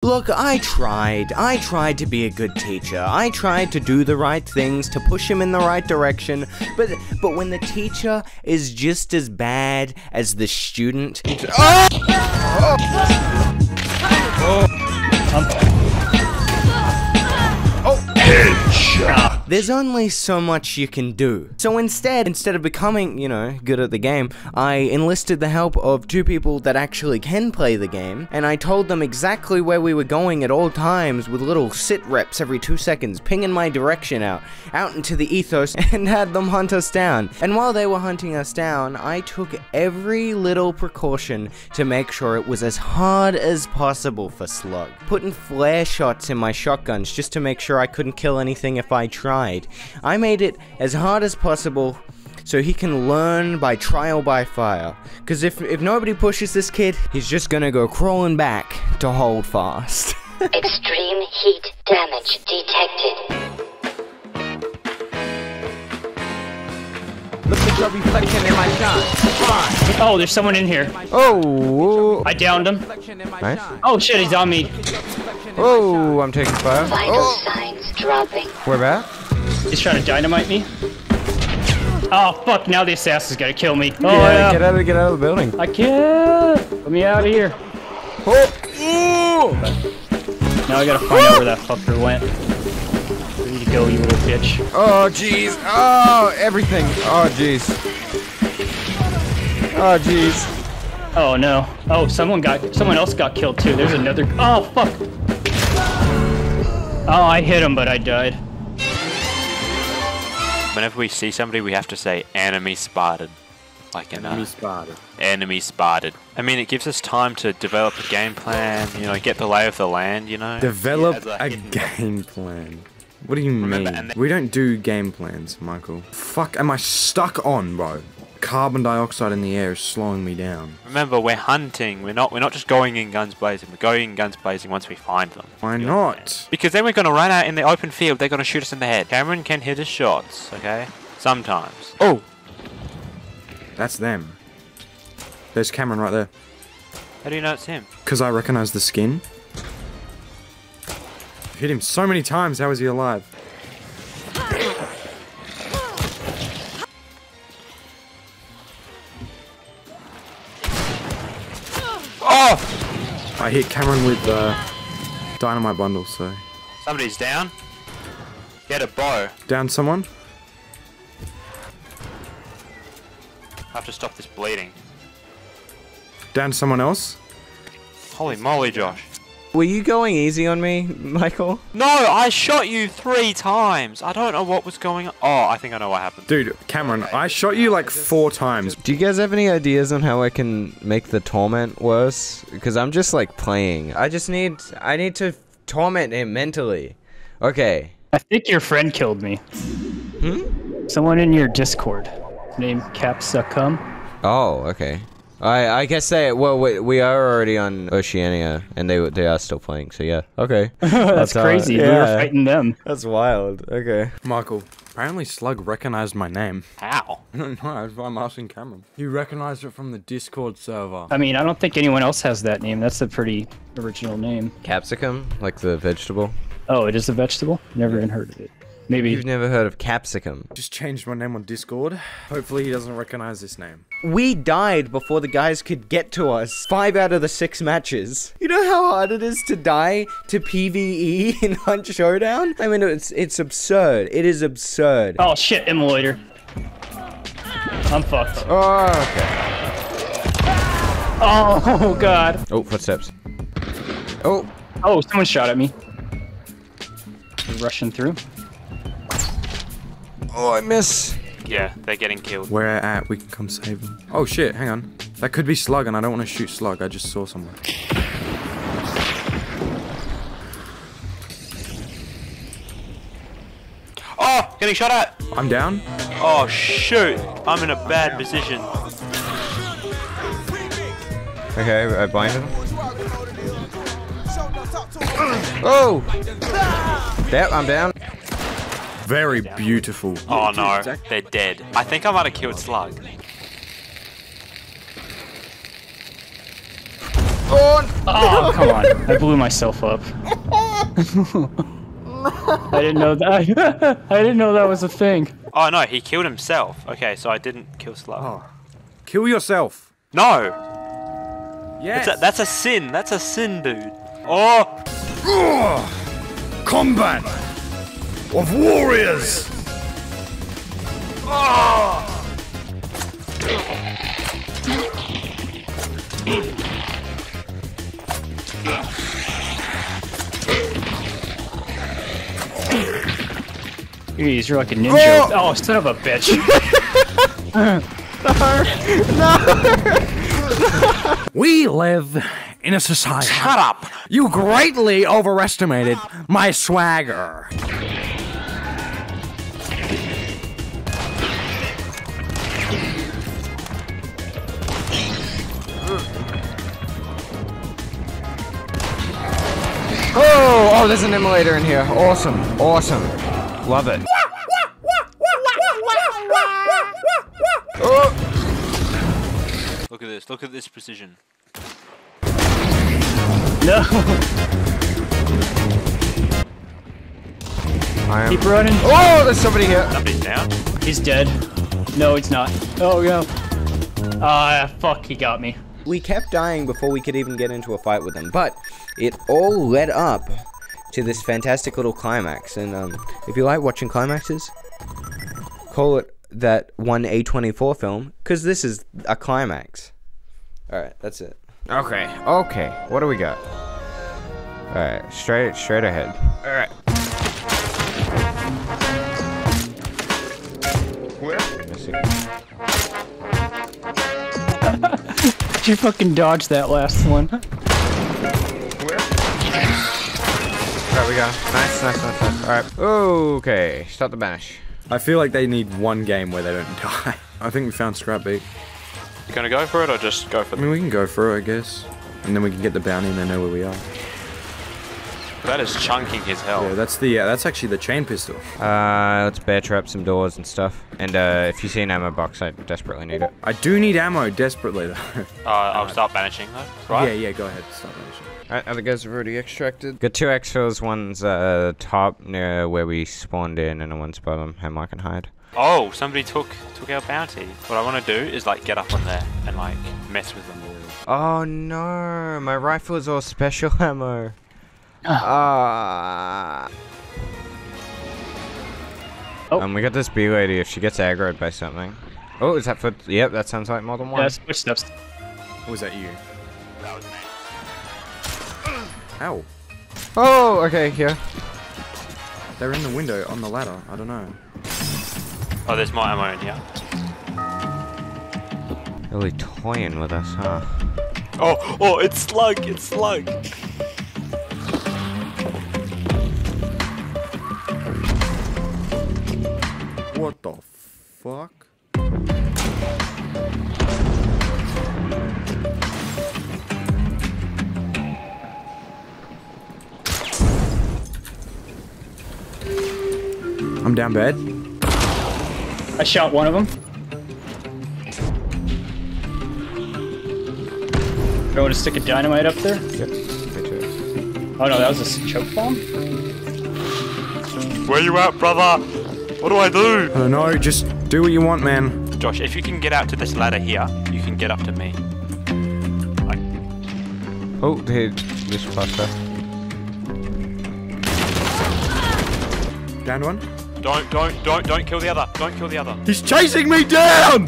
Look, I tried to be a good teacher. I tried to do the right things, to push him in the right direction, but when the teacher is just as bad as the student... Headshot. There's only so much you can do. So instead of becoming, you know, good at the game, I enlisted the help of two people that actually can play the game, and I told them exactly where we were going at all times with little sit reps every 2 seconds, pinging my direction out into the ethos, and had them hunt us down. And while they were hunting us down, I took every little precaution to make sure it was as hard as possible for Slug. Putting flare shots in my shotguns just to make sure I couldn't kill anything if I tried. I made it as hard as possible so he can learn by trial by fire. Cause if nobody pushes this kid, he's just gonna go crawling back to hold fast. Extreme heat damage detected. Look at your reflection in my shot. Oh, there's someone in here. Oh! I downed him. Nice. Oh shit, he's on me. Oh, I'm taking fire. Vital signs dropping. Where at? He's trying to dynamite me. Oh fuck, now the assassin's gotta kill me. Oh yeah, get out of the building. I can't. Let me out of here. Oh! Now I gotta find out where that fucker went. Where did you go, you little bitch? Oh jeez. Oh, everything. Oh jeez. Oh jeez. Oh no. Oh, someone else got killed too. There's another. Oh fuck. Oh, I hit him, but I died. Whenever we see somebody, we have to say enemy spotted. Like in Enemy spotted. Enemy spotted. I mean, it gives us time to develop a game plan, you know, get the lay of the land, you know. Develop a game plan. What do you mean? We don't do game plans, Michael. Fuck, am I stuck on, bro? Carbon dioxide in the air is slowing me down. Remember, we're hunting. We're not just going in guns blazing. We're going in guns blazing once we find them. Why not? Because then we're gonna run out in the open field. They're gonna shoot us in the head. Cameron can hit his shots, okay? Sometimes. Oh! That's them. There's Cameron right there. How do you know it's him? Because I recognize the skin. I've hit him so many times, how is he alive? Oh! I hit Cameron with dynamite bundles, so... Somebody's down. Get a bow. Down someone? I have to stop this bleeding. Down someone else? Holy moly, Josh. Were you going easy on me, Michael? No, I shot you 3 times. I don't know what was going on. Oh, I think I know what happened. Dude, Cameron, I shot you like 4 times. Do you guys have any ideas on how I can make the torment worse? Because I'm just like playing. I need to torment him mentally. Okay. I think your friend killed me. Hmm? Someone in your Discord named Capsicum. Oh, okay. I guess we are already on Oceania, and they are still playing, so yeah. Okay. That's crazy. Yeah. We were fighting them. That's wild. Okay. Michael, apparently Slug recognized my name. How? I don't know, that's why I'm asking Cameron. He recognized it from the Discord server. I mean, I don't think anyone else has that name. That's a pretty original name. Capsicum? Like the vegetable? Oh, it is a vegetable? Never even heard of it. Maybe. You've never heard of capsicum? Just changed my name on Discord. Hopefully he doesn't recognize this name. We died before the guys could get to us. 5 out of the 6 matches. You know how hard it is to die to PvE in Hunt Showdown? I mean, it's absurd. It is absurd. Oh shit, Immolator. I'm fucked. Oh, okay. Oh god. Oh, footsteps. Oh. Oh, someone shot at me. Rushing through. Oh, I miss. Yeah, they're getting killed. Where at, we can come save them. Oh shit, hang on. That could be Slug and I don't want to shoot Slug, I just saw someone. Oh, getting shot at. I'm down. Oh shoot, I'm in a bad position. Okay, I bind him. Oh! Yep, I'm down. Very beautiful. Oh no, they're dead. I think I might have killed Slug. Oh! spawn! Oh, come on. I blew myself up. I didn't know that. I didn't know that was a thing. Oh no, he killed himself. Okay, so I didn't kill Slug. Oh. Kill yourself. No! Yes. That's a sin. That's a sin, dude. Oh! Combat of warriors. Jeez, you're like a ninja. Oh, son of a bitch. We live in a society. Shut up! You greatly overestimated my swagger. Oh, there's an immolator in here. Awesome, awesome. Love it. Oh. Look at this precision. No. Keep running. Oh, there's somebody here. Somebody's down. He's dead. No, he's not. Oh, no. Ah, fuck, he got me. We kept dying before we could even get into a fight with them, but it all led up to this fantastic little climax. And if you like watching climaxes, call it that one A24 film, because this is a climax. Alright, that's it. Okay, what do we got? Alright, straight ahead. Alright. You fucking dodged that last one. Alright, we go. Nice. Alright. Okay, start the banish. I feel like they need one game where they don't die. I think we found scrap beat. You gonna go for it or just go for I mean, we can go for it, I guess. And then we can get the bounty and they know where we are. That is chunking his health. Yeah, that's actually the chain pistol. Let's bear trap some doors and stuff. And if you see an ammo box, I desperately need it. I do need ammo desperately though. I'll start banishing though, right? Yeah, go ahead. Start banishing. Alright, other guys have already extracted. Got 2 exfils, one's top near where we spawned in, and one's bottom, and I can hide. Oh, somebody took our bounty. What I want to do is like get up on there and like mess with them. Oh no, my rifle is all special ammo. We got this bee lady. If she gets aggroed by something. Oh, is that foot? Yep, that sounds like more than one. Yeah, it's footsteps. Or was that you? That was me. Ow. Oh, okay, here. They're in the window on the ladder. I don't know. Oh, there's more ammo in here. Really toying with us, huh? Oh, it's Slug. It's Slug. What the fuck? I'm down bad. I shot one of them. Do I want to stick a dynamite up there? Yep, me too. Oh no, that was a choke bomb? Where you at, brother? What do I do? I don't know, just do what you want, man. Josh, if you can get out to this ladder here, you can get up to me. Oh, this cluster. Down one. Don't kill the other. Don't kill the other. He's chasing me down!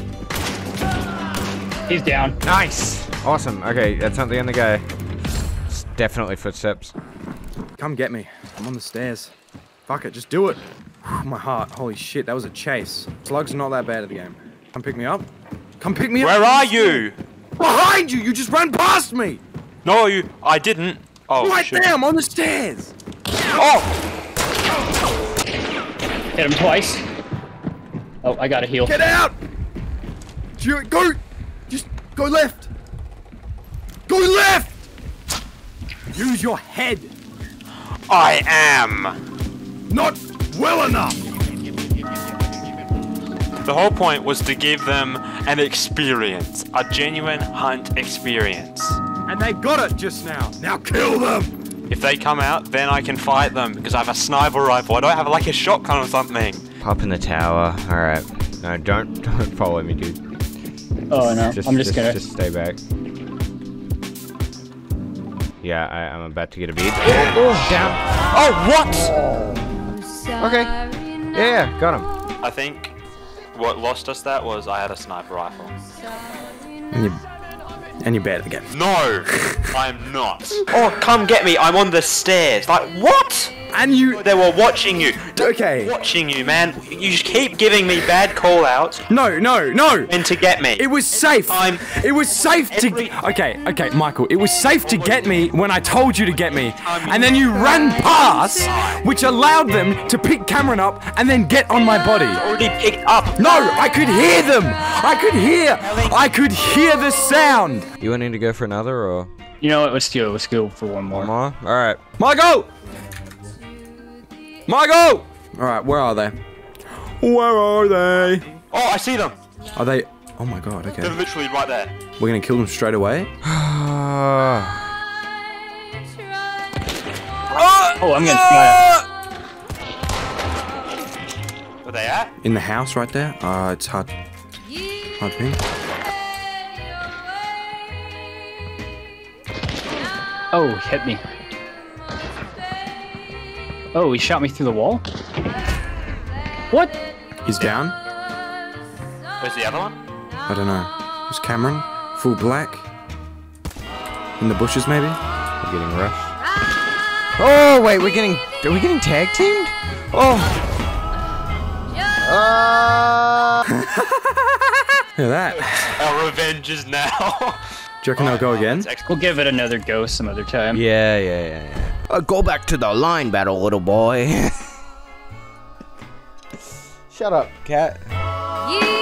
He's down. Nice! Awesome. Okay, that's not the end of the guy. It's definitely footsteps. Come get me. I'm on the stairs. Fuck it, just do it. Whew, my heart. Holy shit, that was a chase. Slug's not that bad at the game. Come pick me up. Come pick me up. Where are you? Behind you! You just ran past me! No, I didn't. Oh, Right shit. there, I'm on the stairs! Oh! Hit him twice. Oh, I got a heal. Get out! Go! Just go left! Go left! Use your head! I am! Not well enough! The whole point was to give them an experience. A genuine hunt experience. And they got it just now. Now kill them! If they come out, then I can fight them because I have a sniper rifle. I don't have like a shotgun or something. Up in the tower. Alright. No, don't follow me, dude. Oh no, I'm just gonna... Just stay back. Yeah, I'm about to get a beat. Oh, down. Oh, what? Okay. Yeah, got him. I think what lost us that was I had a sniper rifle. And you're bad again. No, I'm not. Oh, come get me. I'm on the stairs. Like, what? And you... They were watching you. Okay. Watching you, man. You just keep giving me bad call-outs. No. And to get me. It was safe. It was safe to... Okay, Michael. It was safe to get me when I told you to get me. And then you ran past, which allowed them to pick Cameron up and then get on my body. Already picked up. No, I could hear them. I could hear the sound. You wanting to go for another, or? You know what? Let's go for one more. One more? Alright. Margot! Alright, where are they? Where are they? Oh, I see them. Are they... Oh my god, okay. They're literally right there. We're gonna kill them straight away? Oh, I'm getting shot. Where they at? In the house right there? It's hard ping. Oh, hit me. Oh, he shot me through the wall? What? He's down? Where's the other one? I don't know. Who's Cameron? Full black? In the bushes, maybe? We're getting rushed. Oh, wait, are we getting tag teamed? Oh. Look at that. Our revenge is now. Do you reckon they'll go again? We'll give it another go some other time. Yeah. Go back to the line battle, little boy. Shut up, cat.